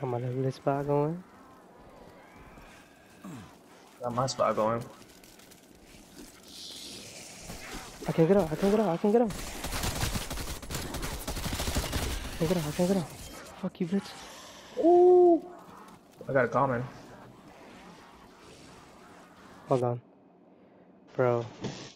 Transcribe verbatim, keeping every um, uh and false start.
Got my lovely spot going. Got my spot going. I can't get up. I can't get up. I can't get up. I can't get up. I can't get up. Fuck you, bitch. Ooh. I got a comment. Hold on. Bro.